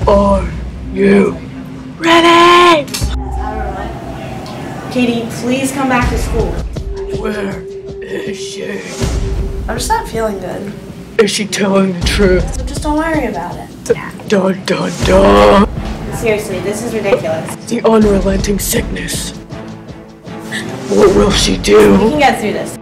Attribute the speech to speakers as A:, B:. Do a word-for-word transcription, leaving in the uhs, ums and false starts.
A: Are you ready?
B: Katie, please come back to school.
A: Where is she?
B: I'm just not feeling good.
A: Is she telling the truth?
B: So just don't worry about it.
A: Dun dun dun!
B: Seriously, this is ridiculous.
A: The unrelenting sickness. What will she
B: We
A: do?
B: can get through this.